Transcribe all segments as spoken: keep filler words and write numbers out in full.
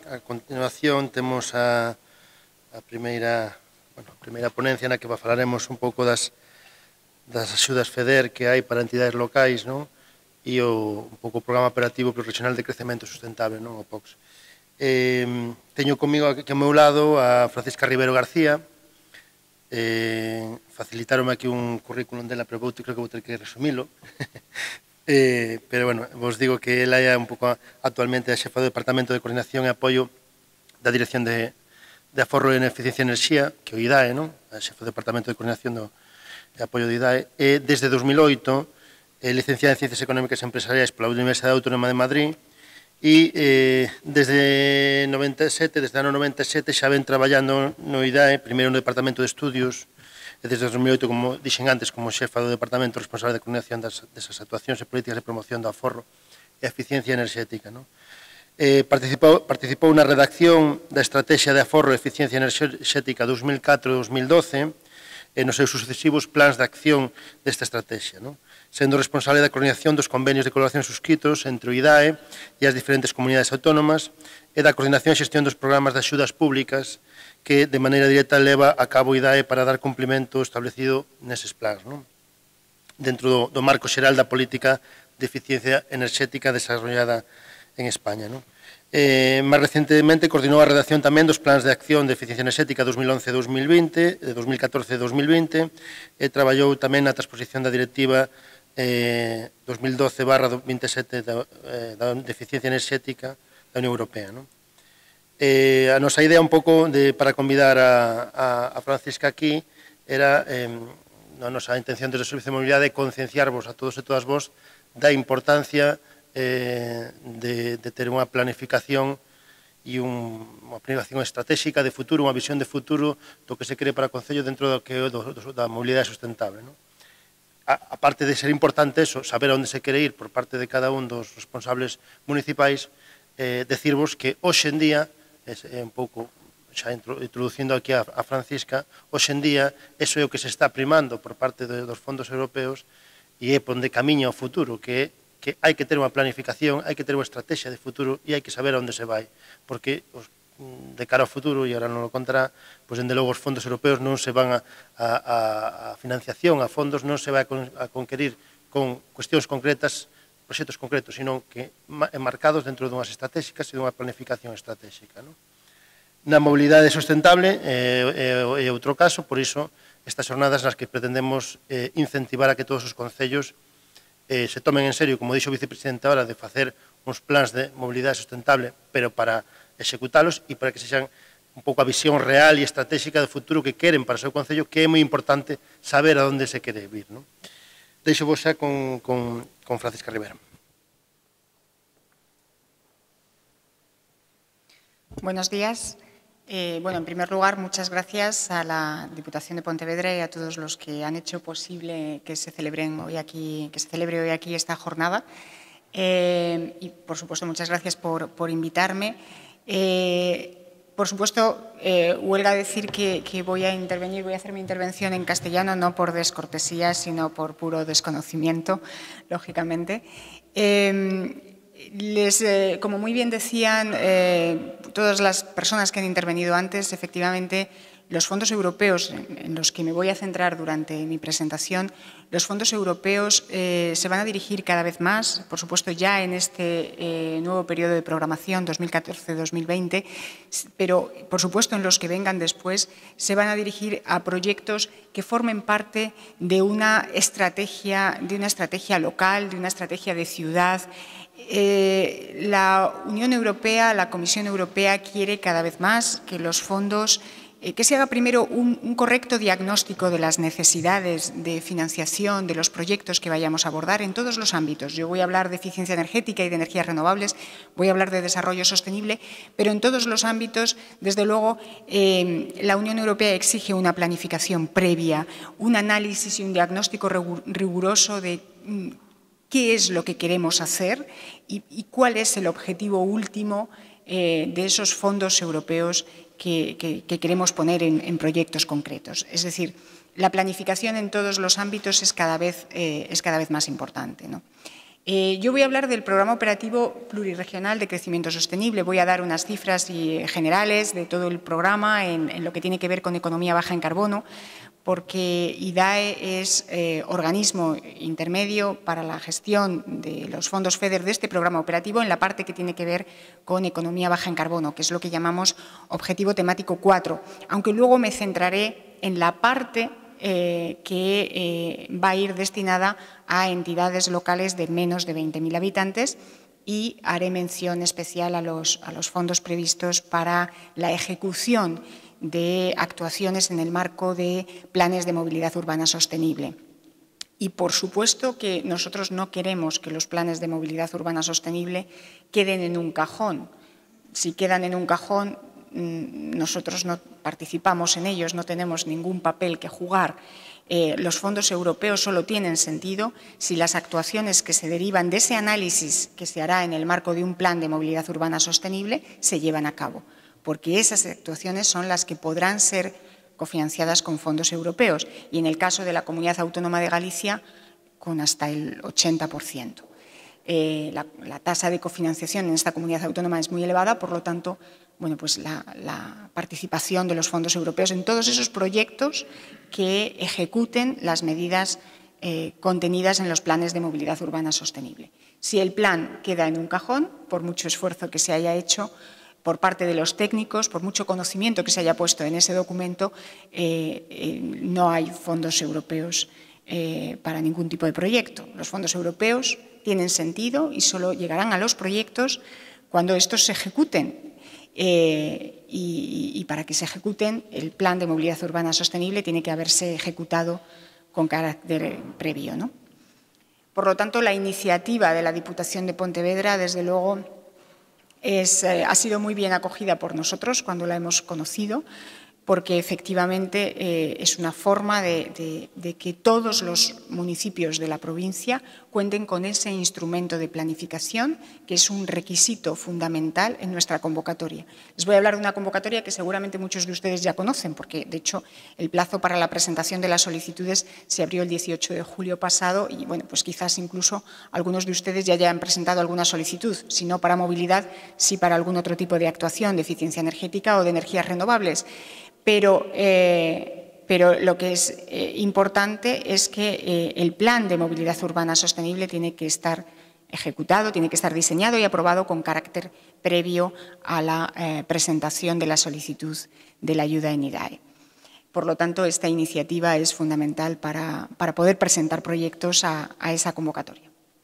A continuación temos a, a primeira, bueno, a primeira ponencia na que falaremos un pouco das, das axudas FEDER que hai para entidades locais, non? E o, un pouco o Programa Operativo Regional de Crecemento Sustentable, non? O P O C S. Eh, teño comigo aquí ao meu lado a Francisca Rivero García. Eh, facilitaronme aquí un currículum dela, pero vou, creo que vou ter que resumilo. Eh, pero, bueno, vos digo que ela é un pouco actualmente a xefa do Departamento de Coordinación e Apoio da Dirección de, de Aforro en Eficiencia e Enerxía, que é o I D A E, non? A xefa do Departamento de Coordinación do, e Apoio do I D A E. E desde dos mil oito, é licenciada en Ciencias Económicas e Empresariais pola Universidade Autónoma de Madrid e eh, desde noventa e sete, desde o ano noventa e sete, xa ven traballando no I D A E, primeiro no Departamento de Estudios, e desde dos mil oito, como dixen antes, como xefa do Departamento responsable de coordinación das, desas actuacións e políticas de promoción do aforro e eficiencia enerxética. Non? Eh, participou, participou na redacción da Estrategia de Aforro e Eficiencia Enerxética dos mil catro e dos mil doce e nos seus sucesivos plans de acción desta estrategia, non? Sendo responsable da coordinación dos convenios de colaboración suscritos entre o I D A E e as diferentes comunidades autónomas e da coordinación e xestión dos programas de axudas públicas que de maneira directa leva a cabo o I D A E para dar cumplimento establecido neses plans, non? Dentro do, do marco xeral da política de eficiencia enerxética desarrollada en España, non? Eh, máis recentemente coordinou a redacción tamén dos plans de acción de eficiencia enerxética dos mil once a dos mil vinte, de dos mil catorce a dos mil vinte, e traballou tamén na transposición da directiva eh, dos mil doce barra veintisiete da, eh, da de eficiencia enerxética da Unión Europea, non? Eh, a nosa idea un pouco de, para convidar a, a, a Francisca aquí era, eh, a nosa intención desde o Servicio de Mobilidade, concienciarvos a todos e todas vos da importancia eh, de, de ter unha planificación e un, unha planificación estratégica de futuro, unha visión de futuro do que se cree para o Concello dentro do que é do, do, da mobilidade sustentable, non? A, a parte de ser importante eso, saber onde se quere ir por parte de cada un dos responsables municipais, eh, decirvos que hoxe en día, é un pouco xa introducindo aquí a, a Francisca, hoxe en día eso é o que se está primando por parte de, dos fondos europeos e é onde camiña o futuro, que é que hai que ter unha planificación, hai que ter unha estrategia de futuro e hai que saber onde se vai, porque os, de cara ao futuro, e agora non o contará, pois, dende logo os fondos europeos non se van a, a, a financiación, a fondos non se vai a conquerir con cuestións concretas, proxectos concretos, sino que enmarcados dentro dunhas estratégicas e dunha planificación estratégica, non? Na mobilidade sustentable é, é, é outro caso, por iso estas jornadas nas que pretendemos eh, incentivar a que todos os concellos eh, se tomen en serio, como dixo o vicepresidente ahora, de facer uns plans de mobilidade sustentable, pero para executalos e para que sexan un pouco a visión real e estratégica do futuro que queren para o seu concello, que é moi importante saber a onde se quere vir, non? Deixo vos xa con, con, con Francisca Rivero. Buenos días. Eh, bueno, en primer lugar, muchas gracias a la Diputación de Pontevedra y a todos los que han hecho posible que se celebren hoy aquí, que se celebre hoy aquí esta jornada. Eh, y, por supuesto, muchas gracias por, por invitarme. Eh, por supuesto, eh, huelga decir que, que voy a intervenir, voy a hacer mi intervención en castellano, no por descortesía, sino por puro desconocimiento, lógicamente. Eh, Les, eh, como muy bien decían eh, todas las personas que han intervenido antes, efectivamente, los fondos europeos, en los que me voy a centrar durante mi presentación, los fondos europeos eh, se van a dirigir cada vez más, por supuesto ya en este eh, nuevo periodo de programación dos mil catorce dos mil veinte, pero por supuesto en los que vengan después, se van a dirigir a proyectos que formen parte de una estrategia, de una estrategia local, de una estrategia de ciudad. Eh, la Unión Europea, la Comisión Europea quiere cada vez más que los fondos, eh, que se haga primero un, un correcto diagnóstico de las necesidades de financiación de los proyectos que vayamos a abordar en todos los ámbitos. Yo voy a hablar de eficiencia energética y de energías renovables, voy a hablar de desarrollo sostenible, pero en todos los ámbitos, desde luego, eh, la Unión Europea exige una planificación previa, un análisis y un diagnóstico riguroso de qué es lo que queremos hacer y, y cuál es el objetivo último eh, de esos fondos europeos que, que, que queremos poner en, en proyectos concretos. Es decir, la planificación en todos los ámbitos es cada vez, eh, es cada vez más importante, ¿no? Eh, yo voy a hablar del Programa Operativo Pluriregional de Crecimiento Sostenible. Voy a dar unas cifras y, generales de todo el programa en, en lo que tiene que ver con economía baja en carbono, porque I D A E es eh, organismo intermedio para la gestión de los fondos FEDER de este programa operativo en la parte que tiene que ver con economía baja en carbono, que es lo que llamamos objetivo temático cuatro, aunque luego me centraré en la parte Eh, que eh, va a ir destinada a entidades locales de menos de veinte mil habitantes y haré mención especial a los, a los fondos previstos para la ejecución de actuaciones en el marco de planes de movilidad urbana sostenible. Y, por supuesto, que nosotros no queremos que los planes de movilidad urbana sostenible queden en un cajón. Si quedan en un cajón, nosotros no participamos en ellos, no tenemos ningún papel que jugar. Eh, los fondos europeos solo tienen sentido si las actuaciones que se derivan de ese análisis que se hará en el marco de un plan de movilidad urbana sostenible se llevan a cabo, porque esas actuaciones son las que podrán ser cofinanciadas con fondos europeos y, en el caso de la Comunidad Autónoma de Galicia, con hasta el ochenta por ciento. Eh, la, la tasa de cofinanciación en esta comunidad autónoma es muy elevada, por lo tanto, bueno, pues la, la participación de los fondos europeos en todos esos proyectos que ejecuten las medidas eh, contenidas en los planes de movilidad urbana sostenible. Si el plan queda en un cajón, por mucho esfuerzo que se haya hecho por parte de los técnicos, por mucho conocimiento que se haya puesto en ese documento, eh, eh, no hay fondos europeos eh, para ningún tipo de proyecto. Los fondos europeos tienen sentido y solo llegarán a los proyectos cuando estos se ejecuten. Eh, y, y para que se ejecuten, el plan de movilidad urbana sostenible tiene que haberse ejecutado con carácter previo, ¿no? Por lo tanto, la iniciativa de la Diputación de Pontevedra, desde luego, es, eh, ha sido muy bien acogida por nosotros cuando la hemos conocido, porque efectivamente eh, es una forma de, de, de que todos los municipios de la provincia cuenten con ese instrumento de planificación, que es un requisito fundamental en nuestra convocatoria. Les voy a hablar de una convocatoria que seguramente muchos de ustedes ya conocen, porque, de hecho, el plazo para la presentación de las solicitudes se abrió el dieciocho de julio pasado y, bueno, pues quizás incluso algunos de ustedes ya hayan presentado alguna solicitud, si no para movilidad, sí para algún otro tipo de actuación de eficiencia energética o de energías renovables. Pero, eh, pero lo que es eh, importante es que eh, el plan de movilidad urbana sostenible tiene que estar ejecutado, tiene que estar diseñado y aprobado con carácter previo a la eh, presentación de la solicitud de la ayuda en I D A E. Por lo tanto, esta iniciativa es fundamental para, para poder presentar proyectos a, a esa convocatoria.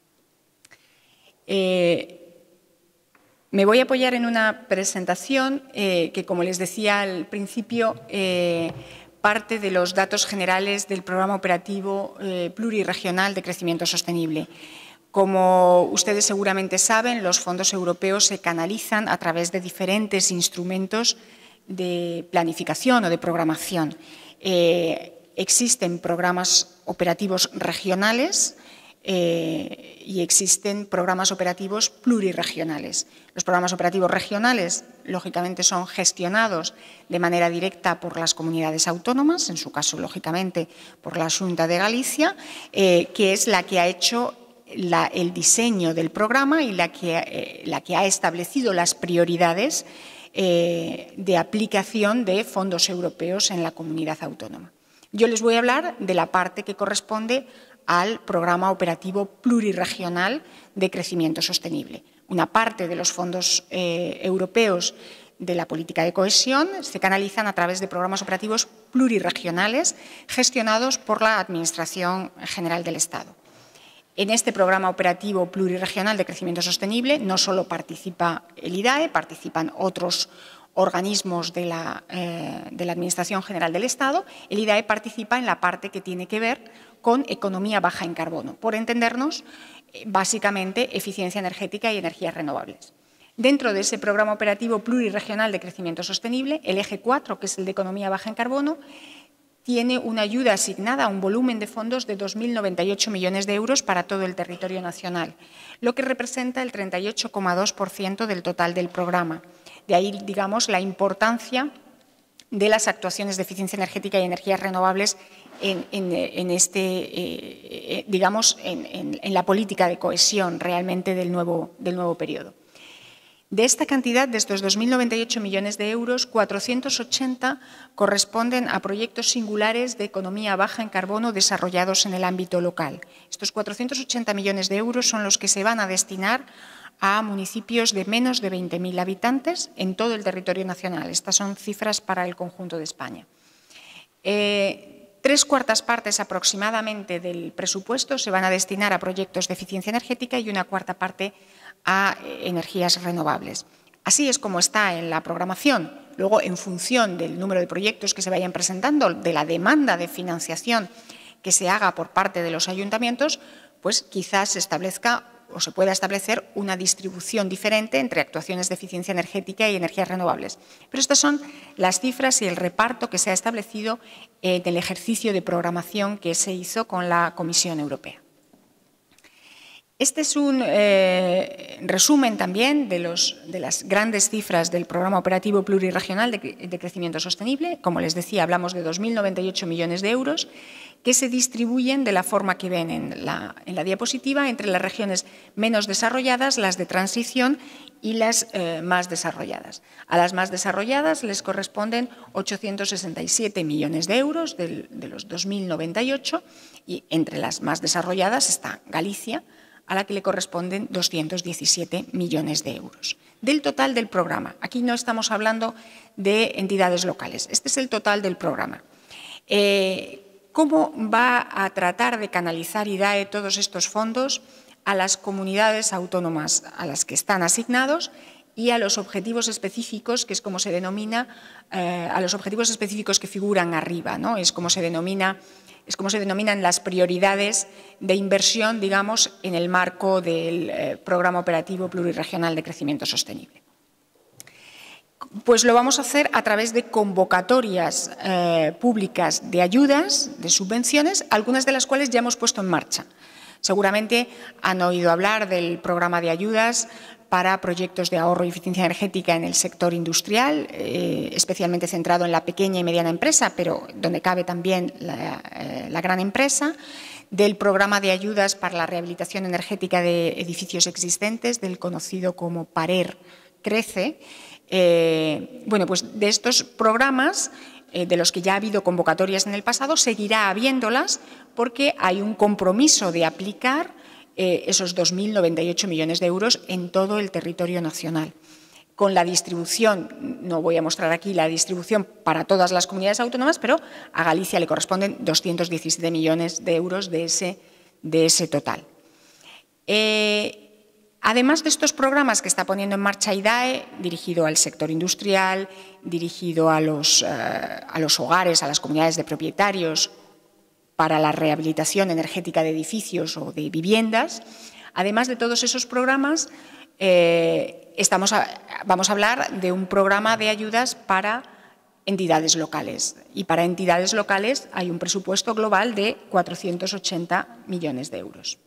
Eh, Me voy a apoyar en una presentación eh, que, como les decía al principio, eh, parte de los datos generales del Programa Operativo eh, Pluriregional de Crecimiento Sostenible. Como ustedes seguramente saben, los fondos europeos se canalizan a través de diferentes instrumentos de planificación o de programación. Eh, existen programas operativos regionales, Eh, y existen programas operativos pluriregionales. Los programas operativos regionales, lógicamente, son gestionados de manera directa por las comunidades autónomas, en su caso, lógicamente, por la Xunta de Galicia, eh, que es la que ha hecho la, el diseño del programa y la que, eh, la que ha establecido las prioridades eh, de aplicación de fondos europeos en la comunidad autónoma. Yo les voy a hablar de la parte que corresponde al Programa Operativo Pluriregional de Crecimiento Sostenible. Una parte de los fondos eh, europeos de la política de cohesión se canalizan a través de programas operativos pluriregionales gestionados por la Administración General del Estado. En este Programa Operativo Pluriregional de Crecimiento Sostenible no solo participa el I D A E, participan otros organismos de la, eh, de la Administración General del Estado. El I D A E participa en la parte que tiene que ver con economía baja en carbono, por entendernos, básicamente, eficiencia energética y energías renovables. Dentro de ese Programa Operativo Pluriregional de Crecimiento Sostenible, el eje cuatro, que es el de economía baja en carbono, tiene una ayuda asignada a un volumen de fondos de dos mil noventa y ocho millones de euros para todo el territorio nacional, lo que representa el treinta y ocho coma dos por ciento del total del programa. De ahí, digamos, la importancia de las actuaciones de eficiencia energética y energías renovables en, en, en este, eh, digamos, en, en, en la política de cohesión realmente del nuevo, del nuevo periodo. De esta cantidad, de estos dos mil noventa y ocho millones de euros, cuatrocientos ochenta corresponden a proyectos singulares de economía baja en carbono desarrollados en el ámbito local. Estos cuatrocientos ochenta millones de euros son los que se van a destinar a municipios de menos de veinte mil habitantes en todo el territorio nacional. Estas son cifras para el conjunto de España. Eh, tres cuartas partes aproximadamente del presupuesto se van a destinar a proyectos de eficiencia energética y una cuarta parte a energías renovables. Así es como está en la programación. Luego, en función del número de proyectos que se vayan presentando, de la demanda de financiación que se haga por parte de los ayuntamientos, pues quizás se establezca o se pueda establecer una distribución diferente entre actuaciones de eficiencia energética y energías renovables. Pero estas son las cifras y el reparto que se ha establecido en el ejercicio de programación que se hizo con la Comisión Europea. Este es un eh, resumen también de, los, de las grandes cifras del Programa Operativo Plurirregional de, de Crecimiento Sostenible. Como les decía, hablamos de dos mil noventa y ocho millones de euros que se distribuyen de la forma que ven en la, en la diapositiva entre las regiones menos desarrolladas, las de transición y las eh, más desarrolladas. A las más desarrolladas les corresponden ochocientos sesenta y siete millones de euros de, de los dos mil noventa y ocho y entre las más desarrolladas está Galicia, a la que le corresponden doscientos diecisiete millones de euros. Del total del programa, aquí no estamos hablando de entidades locales, este es el total del programa. Eh, ¿Cómo va a tratar de canalizar I D A E todos estos fondos a las comunidades autónomas a las que están asignados y a los objetivos específicos, que es como se denomina, eh, a los objetivos específicos que figuran arriba, ¿no? Es como se denomina Es como se denominan las prioridades de inversión, digamos, en el marco del eh, Programa Operativo Plurirregional de Crecimiento Sostenible. Pues lo vamos a hacer a través de convocatorias eh, públicas de ayudas, de subvenciones, algunas de las cuales ya hemos puesto en marcha. Seguramente han oído hablar del programa de ayudas para proyectos de ahorro y eficiencia energética en el sector industrial, eh, especialmente centrado en la pequeña y mediana empresa, pero donde cabe también la, eh, la gran empresa, del programa de ayudas para la rehabilitación energética de edificios existentes, del conocido como PARER Crece. Eh, bueno, pues de estos programas, eh, de los que ya ha habido convocatorias en el pasado, seguirá habiéndolas porque hay un compromiso de aplicar Eh, esos dos mil noventa y ocho millones de euros en todo el territorio nacional. Con la distribución, no voy a mostrar aquí la distribución para todas las comunidades autónomas, pero a Galicia le corresponden doscientos diecisiete millones de euros de ese, de ese total. Eh, además de estos programas que está poniendo en marcha I D A E, dirigido al sector industrial, dirigido a los, eh, a los hogares, a las comunidades de propietarios, para la rehabilitación energética de edificios o de viviendas. Además de todos esos programas, eh, estamos a, vamos a hablar de un programa de ayudas para entidades locales. Y para entidades locales hay un presupuesto global de cuatrocientos ochenta millones de euros.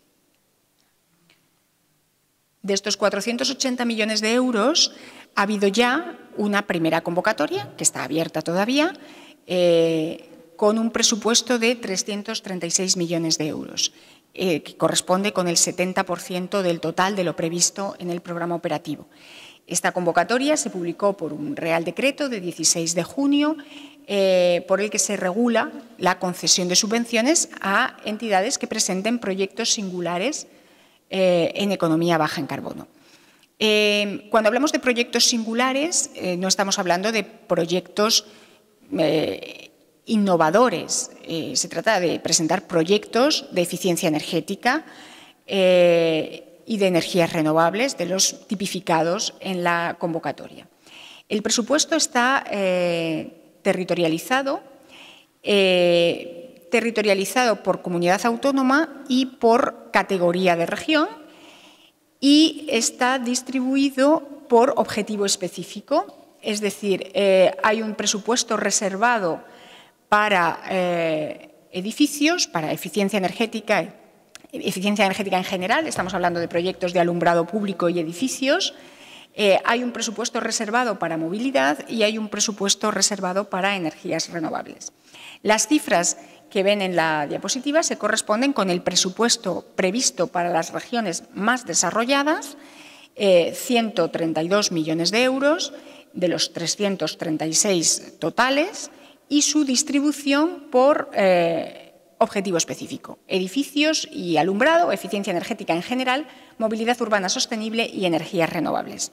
De estos cuatrocientos ochenta millones de euros, ha habido ya una primera convocatoria, que está abierta todavía, eh, con un presupuesto de trescientos treinta y seis millones de euros, eh, que corresponde con el setenta por ciento del total de lo previsto en el programa operativo. Esta convocatoria se publicó por un Real Decreto de dieciséis de junio, eh, por el que se regula la concesión de subvenciones a entidades que presenten proyectos singulares eh, en economía baja en carbono. Eh, cuando hablamos de proyectos singulares, eh, no estamos hablando de proyectos eh, innovadores. Eh, se trata de presentar proyectos de eficiencia energética eh, y de energías renovables, de los tipificados en la convocatoria. El presupuesto está eh, territorializado, eh, territorializado por comunidad autónoma y por categoría de región, y está distribuido por objetivo específico, es decir, eh, hay un presupuesto reservado para eh, edificios, para eficiencia energética, eficiencia energética en general, estamos hablando de proyectos de alumbrado público y edificios, eh, hay un presupuesto reservado para movilidad y hay un presupuesto reservado para energías renovables. Las cifras que ven en la diapositiva se corresponden con el presupuesto previsto para las regiones más desarrolladas, eh, ciento treinta y dos millones de euros de los trescientos treinta y seis totales, y su distribución por eh, objetivo específico: edificios y alumbrado, eficiencia energética en general, movilidad urbana sostenible y energías renovables.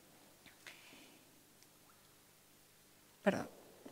Perdón.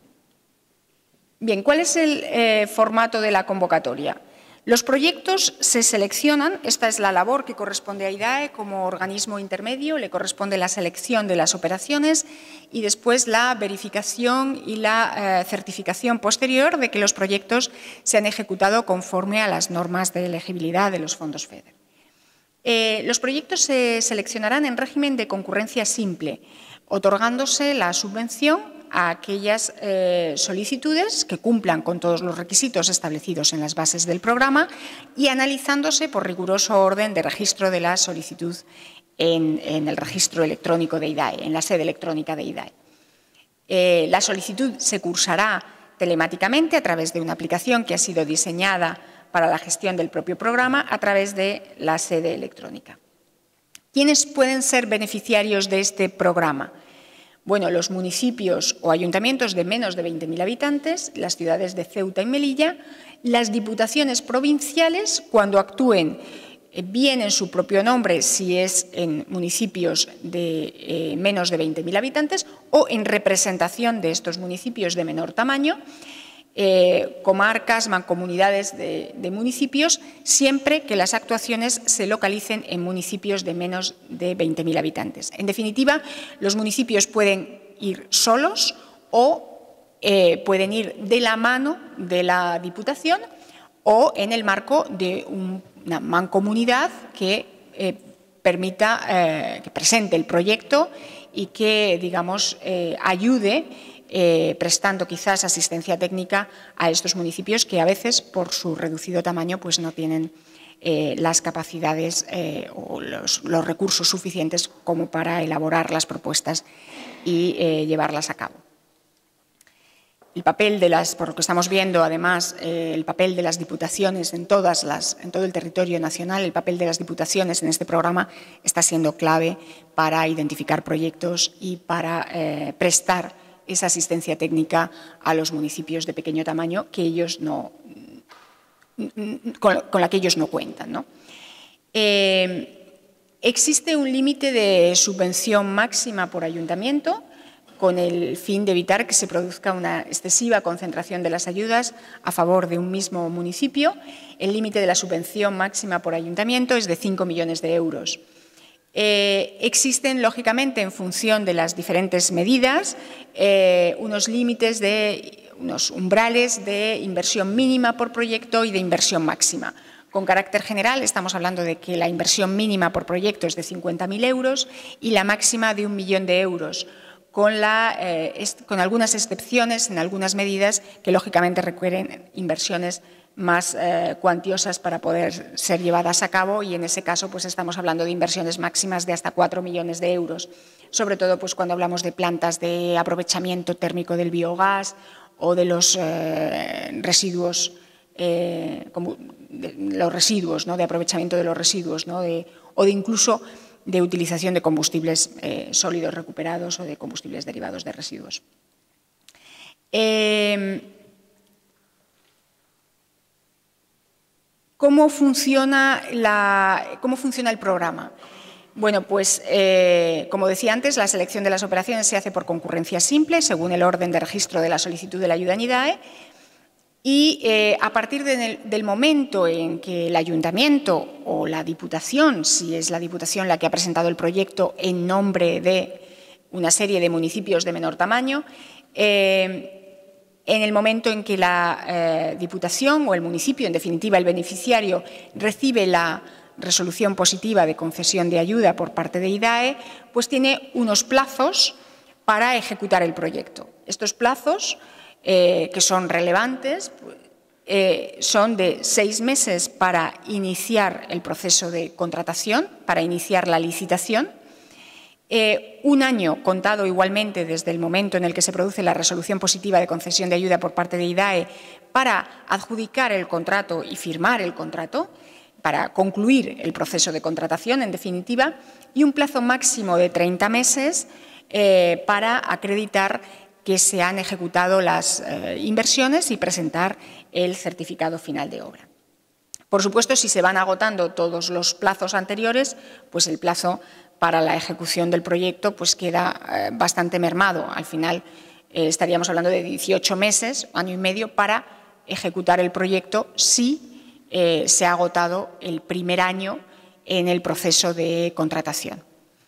Bien, ¿cuál es el eh, formato de la convocatoria? Los proyectos se seleccionan, esta es la labor que corresponde a IDAE como organismo intermedio, le corresponde la selección de las operaciones y después la verificación y la eh, certificación posterior de que los proyectos se han ejecutado conforme a las normas de elegibilidad de los fondos FEDER. Eh, los proyectos se seleccionarán en régimen de concurrencia simple, otorgándose la subvención a aquellas eh, solicitudes que cumplan con todos los requisitos establecidos en las bases del programa y analizándose por riguroso orden de registro de la solicitud en, en el registro electrónico de IDAE, en la sede electrónica de IDAE. Eh, la solicitud se cursará telemáticamente a través de una aplicación que ha sido diseñada para la gestión del propio programa a través de la sede electrónica. ¿Quiénes pueden ser beneficiarios de este programa? Bueno, los municipios o ayuntamientos de menos de veinte mil habitantes, las ciudades de Ceuta y Melilla, las diputaciones provinciales, cuando actúen bien en su propio nombre, si es en municipios de eh, menos de veinte mil habitantes, o en representación de estos municipios de menor tamaño, eh, comarcas, mancomunidades de, de municipios, siempre que las actuaciones se localicen en municipios de menos de veinte mil habitantes. En definitiva, los municipios pueden ir solos o eh, pueden ir de la mano de la Diputación o en el marco de un, una mancomunidad que eh, permita, eh, que presente el proyecto y que, digamos, eh, ayude Eh, prestando quizás asistencia técnica a estos municipios que a veces, por su reducido tamaño, pues no tienen eh, las capacidades eh, o los, los recursos suficientes como para elaborar las propuestas y eh, llevarlas a cabo. El papel de las, por lo que estamos viendo, además, eh, el papel de las diputaciones en, todas las, en todo el territorio nacional, el papel de las diputaciones en este programa está siendo clave para identificar proyectos y para eh, prestar esa asistencia técnica a los municipios de pequeño tamaño que ellos no, con, con la que ellos no cuentan, ¿no? Eh, existe un límite de subvención máxima por ayuntamiento con el fin de evitar que se produzca una excesiva concentración de las ayudas a favor de un mismo municipio. El límite de la subvención máxima por ayuntamiento es de cinco millones de euros. Eh, existen, lógicamente, en función de las diferentes medidas, eh, unos límites, de, unos umbrales de inversión mínima por proyecto y de inversión máxima. Con carácter general, estamos hablando de que la inversión mínima por proyecto es de cincuenta mil euros y la máxima de un millón de euros, con, la, eh, con algunas excepciones en algunas medidas que, lógicamente, requieren inversiones más eh, cuantiosas para poder ser llevadas a cabo, y en ese caso pues estamos hablando de inversiones máximas de hasta cuatro millones de euros, sobre todo pues cuando hablamos de plantas de aprovechamiento térmico del biogás o de los eh, residuos, eh, como de, los residuos, ¿no? de aprovechamiento de los residuos, ¿no? de, o de incluso de utilización de combustibles eh, sólidos recuperados o de combustibles derivados de residuos. Eh, ¿Cómo funciona, la, ¿Cómo funciona el programa? Bueno, pues, eh, como decía antes, la selección de las operaciones se hace por concurrencia simple, según el orden de registro de la solicitud de la ayuda en IDAE, y eh, a partir de, del momento en que el ayuntamiento o la diputación, si es la diputación la que ha presentado el proyecto en nombre de una serie de municipios de menor tamaño, eh, en el momento en que la eh, Diputación o el municipio, en definitiva el beneficiario, recibe la resolución positiva de concesión de ayuda por parte de IDAE, pues tiene unos plazos para ejecutar el proyecto. Estos plazos, eh, que son relevantes, eh, son de seis meses para iniciar el proceso de contratación, para iniciar la licitación, Eh, un año contado igualmente desde el momento en el que se produce la resolución positiva de concesión de ayuda por parte de I D A E para adjudicar el contrato y firmar el contrato, para concluir el proceso de contratación, en definitiva, y un plazo máximo de treinta meses eh, para acreditar que se han ejecutado las eh, inversiones y presentar el certificado final de obra. Por supuesto, si se van agotando todos los plazos anteriores, pues el plazo para la ejecución del proyecto pues queda eh, bastante mermado. Al final eh, estaríamos hablando de dieciocho meses, año y medio, para ejecutar el proyecto si eh, se ha agotado el primer año en el proceso de contratación.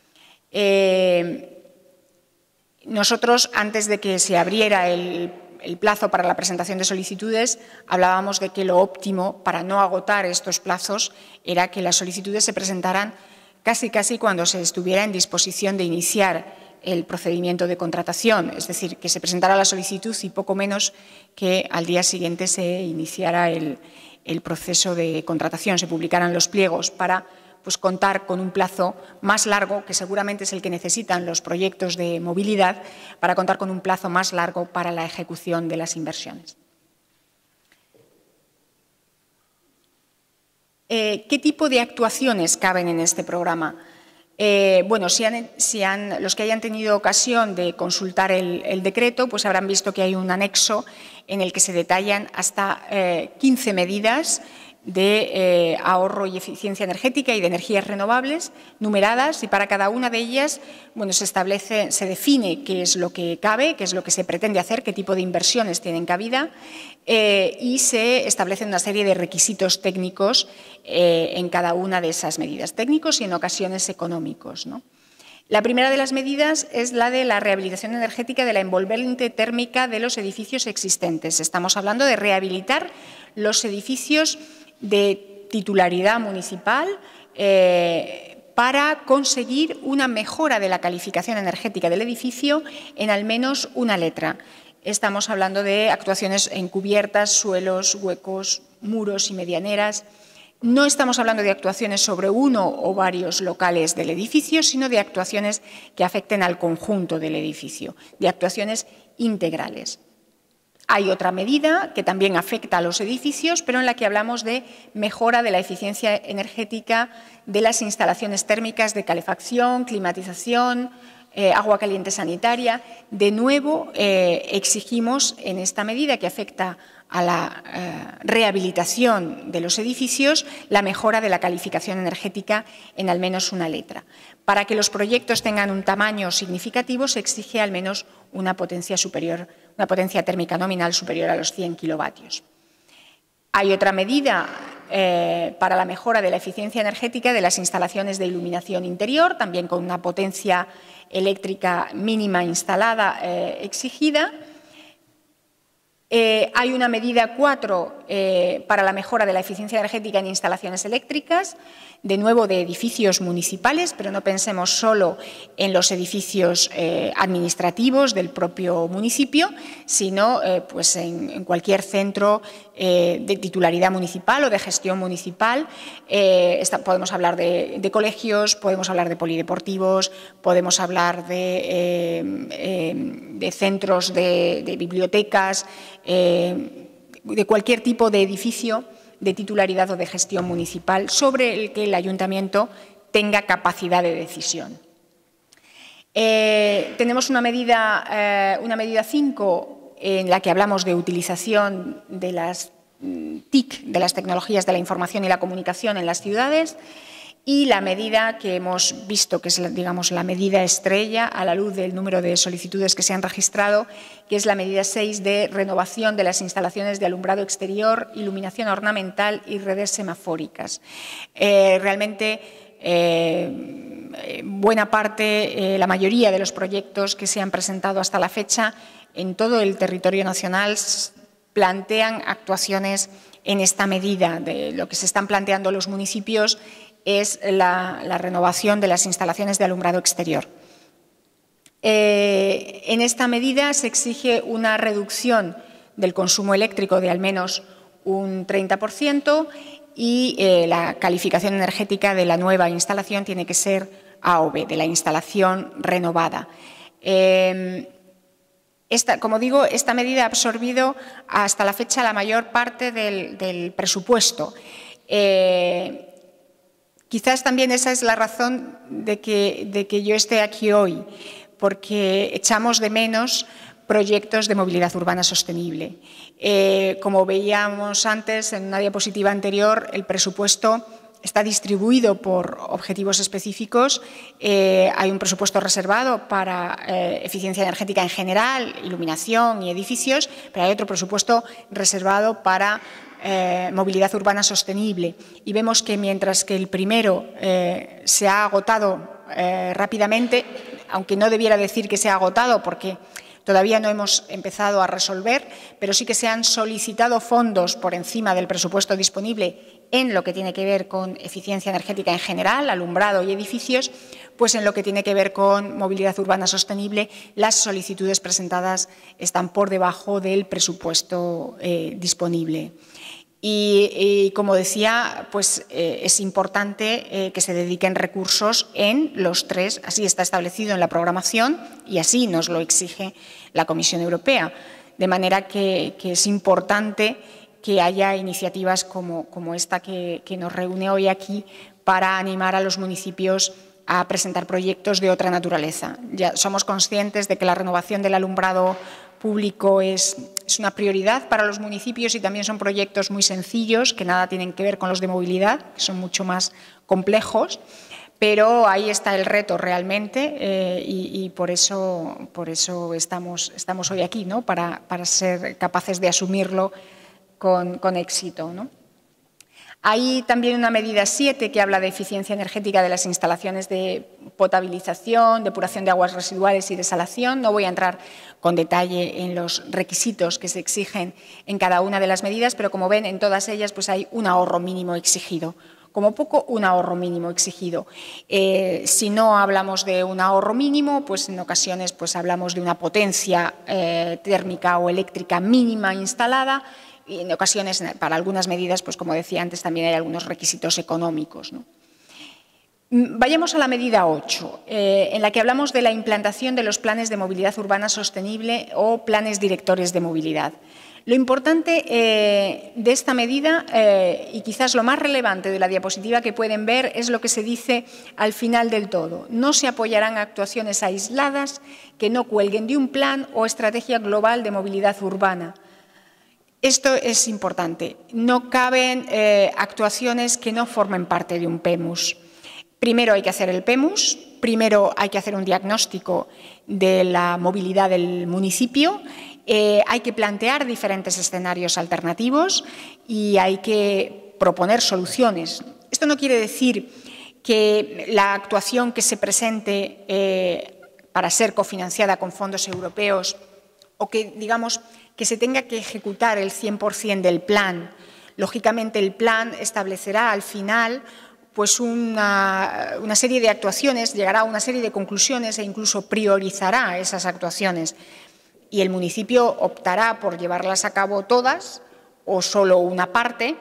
Eh, nosotros, antes de que se abriera el, el plazo para la presentación de solicitudes, hablábamos de que lo óptimo para no agotar estos plazos era que las solicitudes se presentaran casi casi cuando se estuviera en disposición de iniciar el procedimiento de contratación, es decir, que se presentara la solicitud y poco menos que al día siguiente se iniciara el, el proceso de contratación, se publicaran los pliegos para pues, contar con un plazo más largo, que seguramente es el que necesitan los proyectos de movilidad, para contar con un plazo más largo para la ejecución de las inversiones. Eh, ¿Qué tipo de actuaciones caben en este programa? Eh, bueno, si han, si han, los que hayan tenido ocasión de consultar el, el decreto, pues habrán visto que hay un anexo en el que se detallan hasta eh, quince medidas de eh, ahorro y eficiencia energética y de energías renovables numeradas, y para cada una de ellas bueno, se establece, se define qué es lo que cabe, qué es lo que se pretende hacer, qué tipo de inversiones tienen cabida eh, y se establecen una serie de requisitos técnicos eh, en cada una de esas medidas, técnicos y en ocasiones económicos, ¿no? La primera de las medidas es la de la rehabilitación energética de la envolvente térmica de los edificios existentes. Estamos hablando de rehabilitar los edificios de titularidad municipal eh, para conseguir una mejora de la calificación energética del edificio en al menos una letra. Estamos hablando de actuaciones en cubiertas, suelos, huecos, muros y medianeras. No estamos hablando de actuaciones sobre uno o varios locales del edificio, sino de actuaciones que afecten al conjunto del edificio, de actuaciones integrales. Hay otra medida que también afecta a los edificios, pero en la que hablamos de mejora de la eficiencia energética de las instalaciones térmicas de calefacción, climatización, eh, agua caliente sanitaria. De nuevo, eh, exigimos en esta medida que afecta a la eh, rehabilitación de los edificios la mejora de la calificación energética en al menos una letra. Para que los proyectos tengan un tamaño significativo se exige al menos una potencia superior, una potencia térmica nominal superior a los cien kilovatios. Hay otra medida eh, para la mejora de la eficiencia energética de las instalaciones de iluminación interior, también con una potencia eléctrica mínima instalada eh, exigida. Eh, hay una medida cuatro eh, para la mejora de la eficiencia energética en instalaciones eléctricas, de nuevo de edificios municipales, pero no pensemos solo en los edificios eh, administrativos del propio municipio, sino eh, pues en, en cualquier centro eh, de titularidad municipal o de gestión municipal. Eh, esta, podemos hablar de, de colegios, podemos hablar de polideportivos, podemos hablar de, eh, eh, de centros de, de bibliotecas, eh, de cualquier tipo de edificio de titularidad o de gestión municipal sobre el que el ayuntamiento tenga capacidad de decisión. Eh, tenemos una medida, eh, una medida cinco en la que hablamos de utilización de las T I C, de las tecnologías de la información y la comunicación en las ciudades, y la medida que hemos visto, que es, digamos, la medida estrella a la luz del número de solicitudes que se han registrado, que es la medida seis de renovación de las instalaciones de alumbrado exterior, iluminación ornamental y redes semafóricas. Eh, realmente, eh, buena parte, eh, la mayoría de los proyectos que se han presentado hasta la fecha en todo el territorio nacional plantean actuaciones en esta medida. De lo que se están planteando los municipios es la, la renovación de las instalaciones de alumbrado exterior. Eh, en esta medida se exige una reducción del consumo eléctrico de al menos un treinta por ciento y eh, la calificación energética de la nueva instalación tiene que ser A o B, de la instalación renovada. Eh, esta, como digo, esta medida ha absorbido hasta la fecha la mayor parte del, del presupuesto. Eh, quizás también esa es la razón de que, de que yo esté aquí hoy, porque echamos de menos proyectos de movilidad urbana sostenible. Eh, como veíamos antes en una diapositiva anterior, el presupuesto está distribuido por objetivos específicos. Eh, hay un presupuesto reservado para eh, eficiencia energética en general, iluminación y edificios, pero hay otro presupuesto reservado para eh, movilidad urbana sostenible. Y vemos que mientras que el primero eh, se ha agotado eh, rápidamente, aunque no debiera decir que se ha agotado porque todavía no hemos empezado a resolver, pero sí que se han solicitado fondos por encima del presupuesto disponible en lo que tiene que ver con eficiencia energética en general, alumbrado y edificios, pues en lo que tiene que ver con movilidad urbana sostenible, las solicitudes presentadas están por debajo del presupuesto eh, disponible. Y, y, como decía, pues eh, es importante eh, que se dediquen recursos en los tres, así está establecido en la programación y así nos lo exige la Comisión Europea. De manera que, que es importante que haya iniciativas como, como esta que, que nos reúne hoy aquí para animar a los municipios a presentar proyectos de otra naturaleza. Ya somos conscientes de que la renovación del alumbrado público es, es una prioridad para los municipios y también son proyectos muy sencillos que nada tienen que ver con los de movilidad, que son mucho más complejos, pero ahí está el reto realmente eh, y, y por eso, por eso estamos, estamos hoy aquí, ¿no? para, para ser capaces de asumirlo con, con éxito, ¿no? Hay también una medida siete que habla de eficiencia energética de las instalaciones de potabilización, depuración de aguas residuales y desalación. No voy a entrar con detalle en los requisitos que se exigen en cada una de las medidas, pero como ven, en todas ellas pues hay un ahorro mínimo exigido. Como poco, un ahorro mínimo exigido. Eh, si no hablamos de un ahorro mínimo, pues en ocasiones pues hablamos de una potencia eh, térmica o eléctrica mínima instalada. Y en ocasiones, para algunas medidas, pues como decía antes, también hay algunos requisitos económicos, ¿no? Vayamos a la medida ocho, eh, en la que hablamos de la implantación de los planes de movilidad urbana sostenible o planes directores de movilidad. Lo importante eh, de esta medida, eh, y quizás lo más relevante de la diapositiva que pueden ver, es lo que se dice al final del todo. No se apoyarán actuaciones aisladas que no cuelguen de un plan o estrategia global de movilidad urbana. Esto es importante. No caben eh, actuaciones que no formen parte de un P E M U S. Primero hay que hacer el P E M U S, primero hay que hacer un diagnóstico de la movilidad del municipio, eh, hay que plantear diferentes escenarios alternativos y hay que proponer soluciones. Esto no quiere decir que la actuación que se presente eh, para ser cofinanciada con fondos europeos o que, digamos, que se tenga que ejecutar el cien por cien del plan. Lógicamente, el plan establecerá al final pues una, una serie de actuaciones, llegará a una serie de conclusiones e incluso priorizará esas actuaciones. Y el municipio optará por llevarlas a cabo todas o solo una parte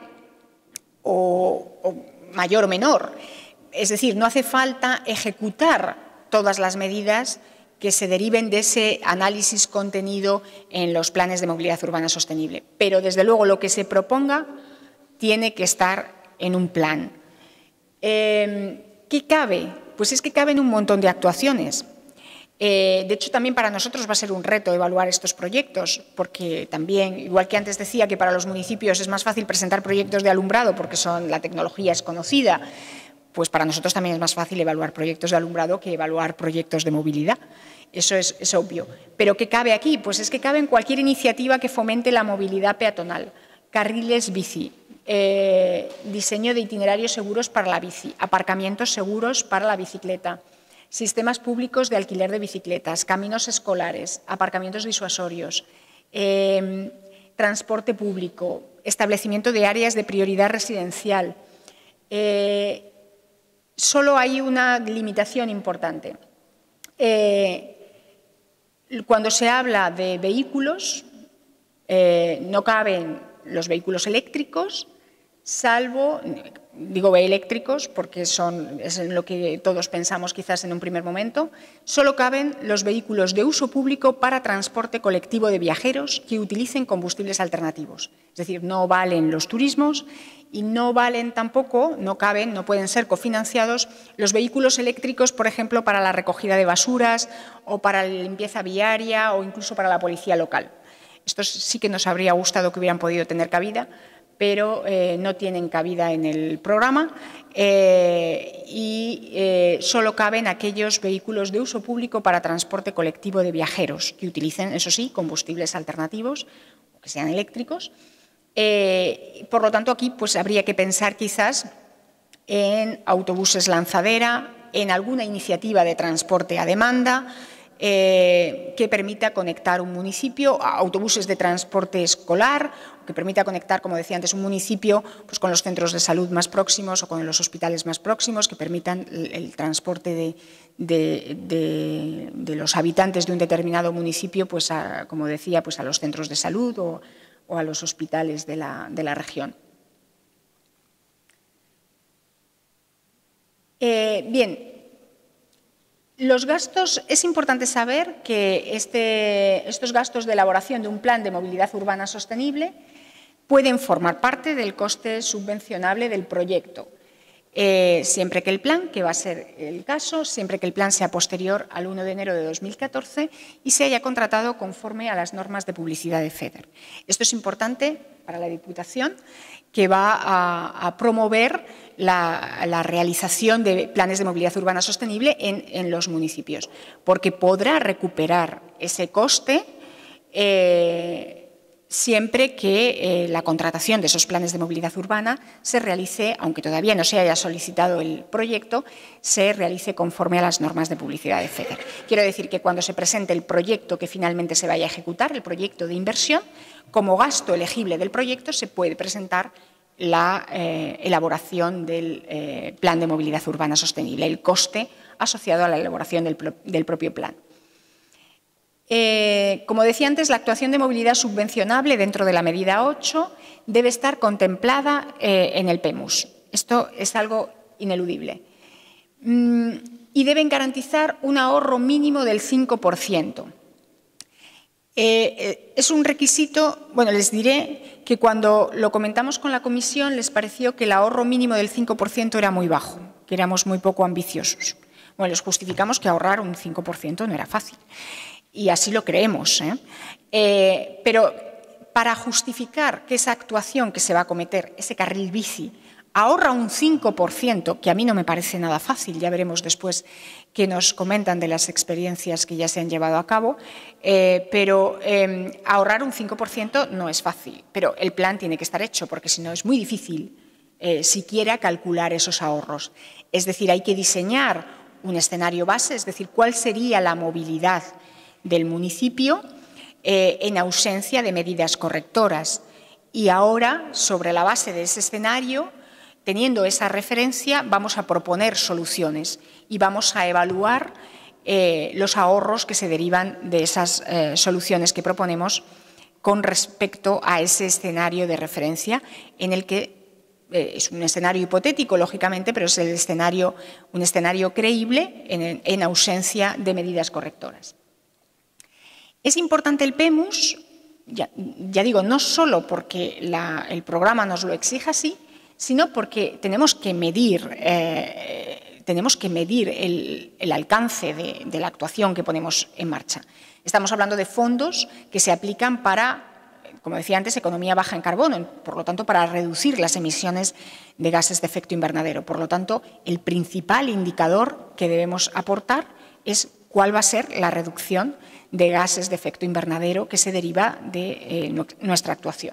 o, o mayor o menor. Es decir, no hace falta ejecutar todas las medidas que se deriven de ese análisis contenido en los planes de movilidad urbana sostenible. Pero, desde luego, lo que se proponga tiene que estar en un plan. Eh, ¿Qué cabe? Pues es que caben un montón de actuaciones. Eh, de hecho, también para nosotros va a ser un reto evaluar estos proyectos, porque también, igual que antes decía que para los municipios es más fácil presentar proyectos de alumbrado porque son, la tecnología es conocida, pues para nosotros también es más fácil evaluar proyectos de alumbrado que evaluar proyectos de movilidad. Eso es, es obvio. ¿Pero qué cabe aquí? Pues es que cabe en cualquier iniciativa que fomente la movilidad peatonal, carriles bici, eh, diseño de itinerarios seguros para la bici, aparcamientos seguros para la bicicleta, sistemas públicos de alquiler de bicicletas, caminos escolares, aparcamientos disuasorios, eh, transporte público, establecimiento de áreas de prioridad residencial. Eh, Solo hay una limitación importante. Eh, cuando se habla de vehículos, eh, no caben los vehículos eléctricos, salvo, digo eléctricos porque son, es en lo que todos pensamos quizás en un primer momento, solo caben los vehículos de uso público para transporte colectivo de viajeros que utilicen combustibles alternativos. Es decir, no valen los turismos y no valen tampoco, no caben, no pueden ser cofinanciados los vehículos eléctricos, por ejemplo, para la recogida de basuras o para la limpieza viaria o incluso para la policía local. Estos sí que nos habría gustado que hubieran podido tener cabida, pero eh, no tienen cabida en el programa eh, y eh, solo caben aquellos vehículos de uso público para transporte colectivo de viajeros que utilicen, eso sí, combustibles alternativos, que sean eléctricos. Eh, por lo tanto, aquí pues, habría que pensar quizás en autobuses lanzadera, en alguna iniciativa de transporte a demanda, Eh, que permita conectar un municipio, autobuses de transporte escolar, que permita conectar, como decía antes, un municipio pues, con los centros de salud más próximos o con los hospitales más próximos, que permitan el, el transporte de, de, de, de los habitantes de un determinado municipio, pues a, como decía, pues a los centros de salud o, o a los hospitales de la, de la región. Eh, bien. Los gastos, es importante saber que este, estos gastos de elaboración de un plan de movilidad urbana sostenible pueden formar parte del coste subvencionable del proyecto, eh, siempre que el plan, que va a ser el caso, siempre que el plan sea posterior al uno de enero de dos mil catorce y se haya contratado conforme a las normas de publicidad de FEDER. Esto es importante para la Diputación, que va a, a promover la, la realización de planes de movilidad urbana sostenible en, en los municipios, porque podrá recuperar ese coste eh, siempre que eh, la contratación de esos planes de movilidad urbana se realice, aunque todavía no se haya solicitado el proyecto, se realice conforme a las normas de publicidad de FEDER. Quiero decir que cuando se presente el proyecto que finalmente se vaya a ejecutar, el proyecto de inversión, como gasto elegible del proyecto se puede presentar la eh, elaboración del eh, plan de movilidad urbana sostenible, el coste asociado a la elaboración del, del propio plan. Eh, como decía antes, la actuación de movilidad subvencionable dentro de la medida ocho debe estar contemplada eh, en el P E M U S. Esto es algo ineludible. Mm, y deben garantizar un ahorro mínimo del cinco por ciento. Eh, es un requisito, bueno, les diré que cuando lo comentamos con la Comisión les pareció que el ahorro mínimo del cinco por ciento era muy bajo, que éramos muy poco ambiciosos. Bueno, les justificamos que ahorrar un cinco por ciento no era fácil y así lo creemos. ¿eh? Eh, pero para justificar que esa actuación que se va a cometer, ese carril bici, ahorra un cinco por ciento, que a mí no me parece nada fácil, ya veremos después que nos comentan de las experiencias que ya se han llevado a cabo, eh, pero eh, ahorrar un cinco por ciento no es fácil, pero el plan tiene que estar hecho, porque si no es muy difícil eh, siquiera calcular esos ahorros. Es decir, hay que diseñar un escenario base, es decir, cuál sería la movilidad del municipio eh, en ausencia de medidas correctoras. Y ahora, sobre la base de ese escenario, teniendo esa referencia, vamos a proponer soluciones y vamos a evaluar eh, los ahorros que se derivan de esas eh, soluciones que proponemos con respecto a ese escenario de referencia en el que eh, es un escenario hipotético, lógicamente, pero es el escenario, un escenario creíble en, en ausencia de medidas correctoras. Es importante el P E M U S, ya, ya digo, no solo porque la, el programa nos lo exija así, sino porque tenemos que medir, eh, tenemos que medir el, el alcance de, de la actuación que ponemos en marcha. Estamos hablando de fondos que se aplican para, como decía antes, economía baja en carbono, por lo tanto, para reducir las emisiones de gases de efecto invernadero. Por lo tanto, el principal indicador que debemos aportar es cuál va a ser la reducción de gases de efecto invernadero que se deriva de eh, nuestra actuación.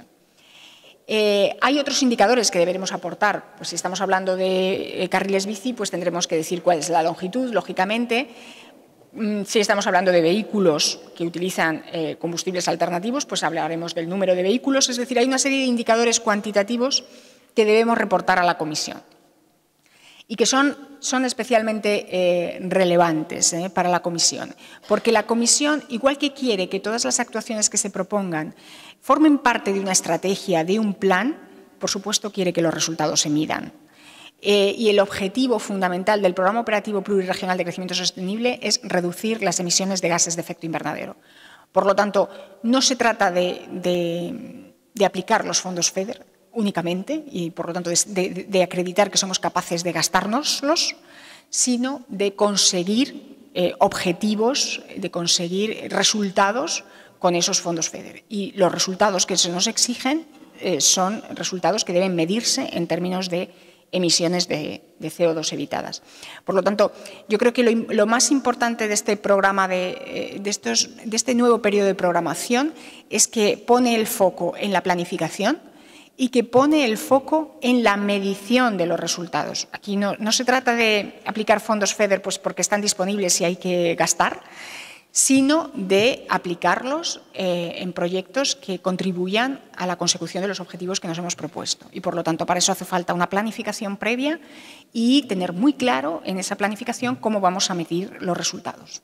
Eh, hay otros indicadores que deberemos aportar. Pues si estamos hablando de eh, carriles bici, pues tendremos que decir cuál es la longitud, lógicamente. Mm, si estamos hablando de vehículos que utilizan eh, combustibles alternativos, pues hablaremos del número de vehículos. Es decir, hay una serie de indicadores cuantitativos que debemos reportar a la Comisión y que son, son especialmente eh, relevantes eh, para la Comisión, porque la Comisión, igual que quiere que todas las actuaciones que se propongan formen parte de una estrategia, de un plan, por supuesto quiere que los resultados se midan. Eh, y el objetivo fundamental del Programa Operativo Pluriregional de Crecimiento Sostenible es reducir las emisiones de gases de efecto invernadero. Por lo tanto, no se trata de, de, de aplicar los fondos FEDER únicamente y, por lo tanto, de, de, de acreditar que somos capaces de gastárnoslos, sino de conseguir eh, objetivos, de conseguir resultados con esos fondos FEDER. Y los resultados que se nos exigen eh, son resultados que deben medirse en términos de emisiones de, de C O dos evitadas. Por lo tanto, yo creo que lo, lo más importante de este programa, de, de, estos, de este nuevo periodo de programación, es que pone el foco en la planificación y que pone el foco en la medición de los resultados. Aquí no, no se trata de aplicar fondos FEDER pues porque están disponibles y hay que gastar, sino de aplicarlos eh, en proyectos que contribuyan a la consecución de los objetivos que nos hemos propuesto. Y, por lo tanto, para eso hace falta una planificación previa y tener muy claro en esa planificación cómo vamos a medir los resultados.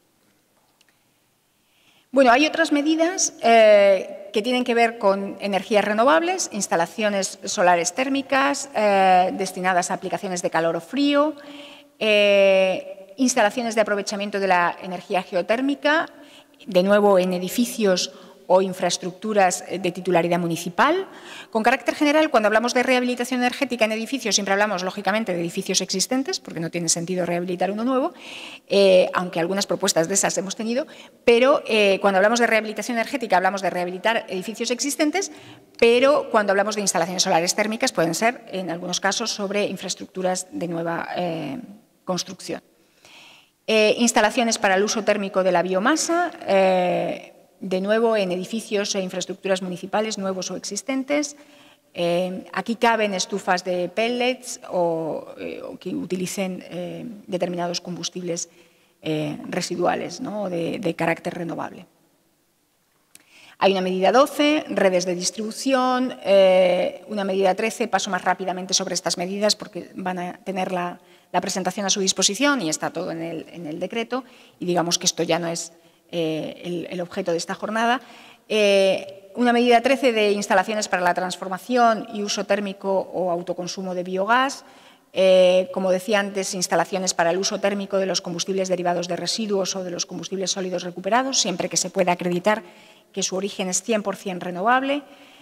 Bueno, hay otras medidas eh, que tienen que ver con energías renovables, instalaciones solares térmicas eh, destinadas a aplicaciones de calor o frío, eh, instalaciones de aprovechamiento de la energía geotérmica, de nuevo en edificios o infraestructuras de titularidad municipal. Con carácter general, cuando hablamos de rehabilitación energética en edificios, siempre hablamos, lógicamente, de edificios existentes, porque no tiene sentido rehabilitar uno nuevo, eh, aunque algunas propuestas de esas hemos tenido, pero eh, cuando hablamos de rehabilitación energética hablamos de rehabilitar edificios existentes, pero cuando hablamos de instalaciones solares térmicas pueden ser, en algunos casos, sobre infraestructuras de nueva eh, construcción. Eh, instalaciones para el uso térmico de la biomasa, eh, de nuevo en edificios e infraestructuras municipales nuevos o existentes. Eh, aquí caben estufas de pellets o, eh, o que utilicen eh, determinados combustibles eh, residuales, ¿no? de, de carácter renovable. Hay una medida doce, redes de distribución, eh, una medida trece, paso más rápidamente sobre estas medidas porque van a tener la, la presentación a su disposición y está todo en el, en el decreto y digamos que esto ya no es eh, el, el objeto de esta jornada. Eh, una medida trece de instalaciones para la transformación y uso térmico o autoconsumo de biogás. Eh, como decía antes, instalaciones para el uso térmico de los combustibles derivados de residuos o de los combustibles sólidos recuperados, siempre que se pueda acreditar que su origen es cien por cien renovable.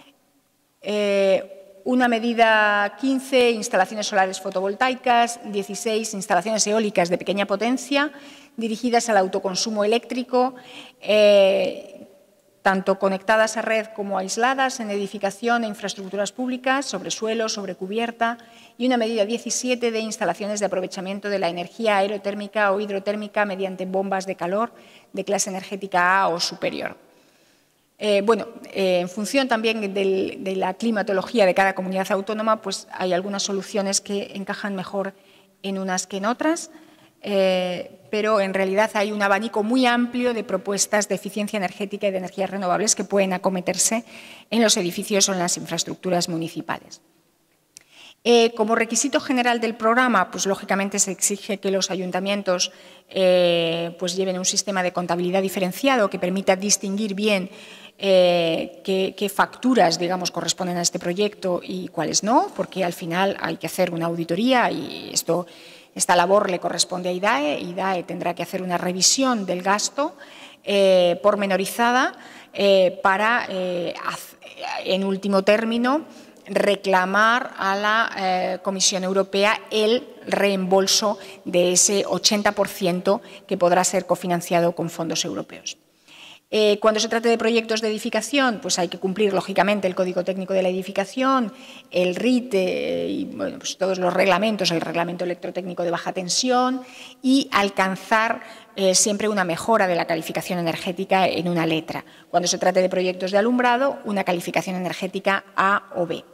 Eh, una medida quince, instalaciones solares fotovoltaicas, dieciséis, instalaciones eólicas de pequeña potencia dirigidas al autoconsumo eléctrico, eh, tanto conectadas a red como aisladas en edificación e infraestructuras públicas, sobre suelo, sobre cubierta, y una medida diecisiete de instalaciones de aprovechamiento de la energía aerotérmica o hidrotérmica mediante bombas de calor de clase energética A o superior. Eh, bueno, eh, en función también del, de la climatología de cada comunidad autónoma, pues hay algunas soluciones que encajan mejor en unas que en otras, eh, pero en realidad hay un abanico muy amplio de propuestas de eficiencia energética y de energías renovables que pueden acometerse en los edificios o en las infraestructuras municipales. Eh, como requisito general del programa, pues lógicamente se exige que los ayuntamientos eh, pues lleven un sistema de contabilidad diferenciado que permita distinguir bien eh, qué, qué facturas, digamos, corresponden a este proyecto y cuáles no, porque al final hay que hacer una auditoría y esto, esta labor le corresponde a IDAE. IDAE tendrá que hacer una revisión del gasto eh, pormenorizada eh, para, eh, en último término, reclamar a la eh, Comisión Europea el reembolso de ese ochenta por ciento que podrá ser cofinanciado con fondos europeos. Eh, cuando se trate de proyectos de edificación, pues hay que cumplir, lógicamente, el Código Técnico de la Edificación, el R I T y bueno, pues todos los reglamentos, el Reglamento Electrotécnico de Baja Tensión y alcanzar eh, siempre una mejora de la calificación energética en una letra. Cuando se trate de proyectos de alumbrado, una calificación energética A o B.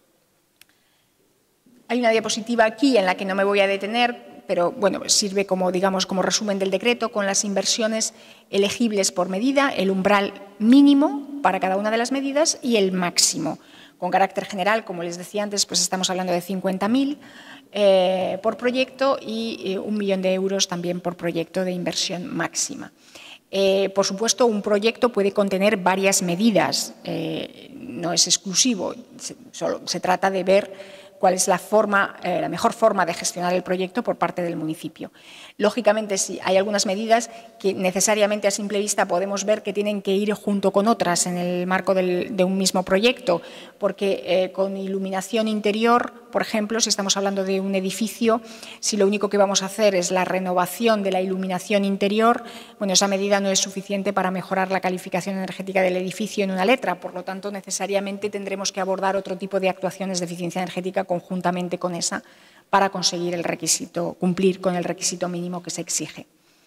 Hay una diapositiva aquí en la que no me voy a detener, pero bueno, sirve como, digamos, como resumen del decreto con las inversiones elegibles por medida, el umbral mínimo para cada una de las medidas y el máximo. Con carácter general, como les decía antes, pues estamos hablando de cincuenta mil eh, por proyecto y eh, un millón de euros también por proyecto de inversión máxima. Eh, por supuesto, un proyecto puede contener varias medidas, eh, no es exclusivo, se, solo se trata de ver cuál es la, forma, eh, la mejor forma de gestionar el proyecto por parte del municipio. Lógicamente, sí, hay algunas medidas que necesariamente a simple vista podemos ver que tienen que ir junto con otras en el marco del, de un mismo proyecto, porque eh, con iluminación interior, por ejemplo, si estamos hablando de un edificio, si lo único que vamos a hacer es la renovación de la iluminación interior, bueno, esa medida no es suficiente para mejorar la calificación energética del edificio en una letra, por lo tanto, necesariamente tendremos que abordar otro tipo de actuaciones de eficiencia energética conjuntamente con esa para conseguir el requisito, cumplir con el requisito mínimo que se exige.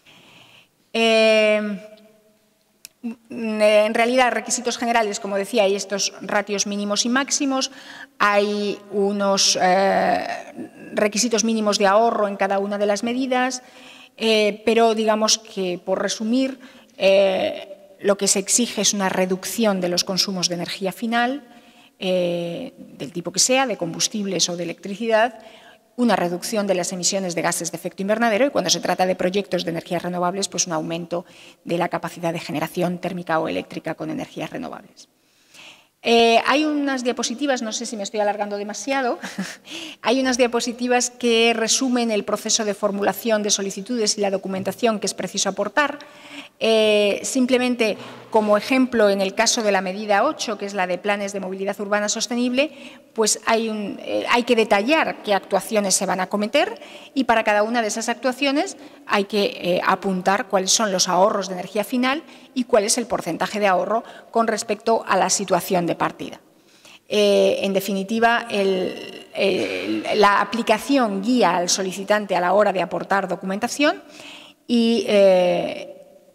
Eh, en realidad, requisitos generales, como decía, hay estos ratios mínimos y máximos, hay unos eh, requisitos mínimos de ahorro en cada una de las medidas, eh, pero digamos que, por resumir, eh, lo que se exige es una reducción de los consumos de energía final, eh, del tipo que sea, de combustibles o de electricidad, una reducción de las emisiones de gases de efecto invernadero y, cuando se trata de proyectos de energías renovables, pues un aumento de la capacidad de generación térmica o eléctrica con energías renovables. Eh, hay unas diapositivas, no sé si me estoy alargando demasiado, hay unas diapositivas que resumen el proceso de formulación de solicitudes y la documentación que es preciso aportar. Eh, simplemente, como ejemplo, en el caso de la medida ocho, que es la de planes de movilidad urbana sostenible, pues hay, un, eh, hay que detallar qué actuaciones se van a acometer y para cada una de esas actuaciones hay que eh, apuntar cuáles son los ahorros de energía final y cuál es el porcentaje de ahorro con respecto a la situación de partida. Eh, en definitiva, el, el, la aplicación guía al solicitante a la hora de aportar documentación y eh,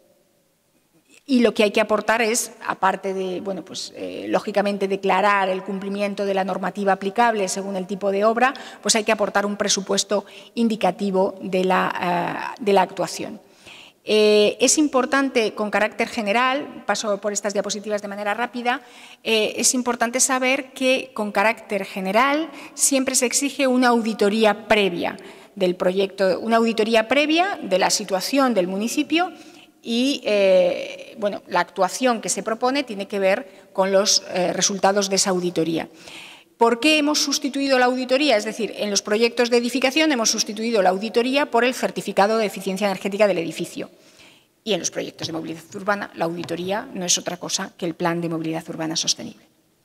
Y lo que hay que aportar es, aparte de, bueno, pues, eh, lógicamente, declarar el cumplimiento de la normativa aplicable según el tipo de obra, pues hay que aportar un presupuesto indicativo de la, uh, de la actuación. Eh, es importante, con carácter general, paso por estas diapositivas de manera rápida, eh, es importante saber que, con carácter general, siempre se exige una auditoría previa del proyecto, una auditoría previa de la situación del municipio. Y eh, bueno, la actuación que se propone tiene que ver con los eh, resultados de esa auditoría. ¿Por qué hemos sustituido la auditoría? Es decir, en los proyectos de edificación hemos sustituido la auditoría por el certificado de eficiencia energética del edificio. Y en los proyectos de movilidad urbana, la auditoría no es otra cosa que el plan de movilidad urbana sostenible.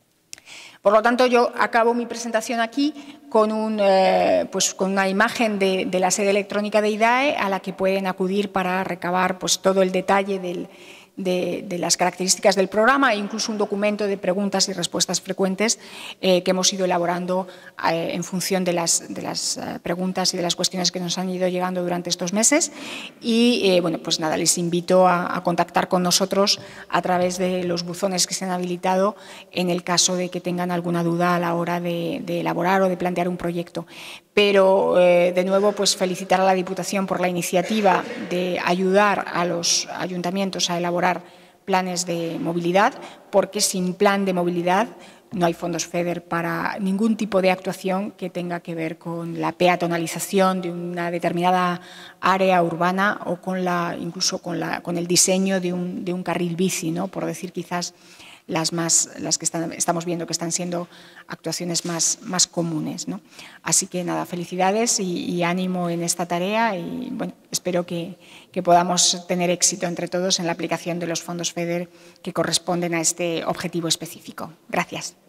Por lo tanto, yo acabo mi presentación aquí con, un, eh, pues con una imagen de, de la sede electrónica de I D A E a la que pueden acudir para recabar pues, todo el detalle del, de, de las características del programa e incluso un documento de preguntas y respuestas frecuentes eh, que hemos ido elaborando eh, en función de las, de las eh, preguntas y de las cuestiones que nos han ido llegando durante estos meses. Y, eh, bueno, pues nada, les invito a, a contactar con nosotros a través de los buzones que se han habilitado en el caso de que tengan alguna duda a la hora de, de elaborar o de plantear un proyecto. Pero, eh, de nuevo, pues felicitar a la Diputación por la iniciativa de ayudar a los ayuntamientos a elaborar planes de movilidad, porque sin plan de movilidad no hay fondos FEDER para ningún tipo de actuación que tenga que ver con la peatonalización de una determinada área urbana o con la, incluso con, la, con el diseño de un, de un carril bici, ¿no? Por decir quizás las, más, las que están, estamos viendo que están siendo actuaciones más, más comunes, ¿no? Así que nada, felicidades y, y ánimo en esta tarea y bueno, espero que, que podamos tener éxito entre todos en la aplicación de los fondos FEDER que corresponden a este objetivo específico. Gracias.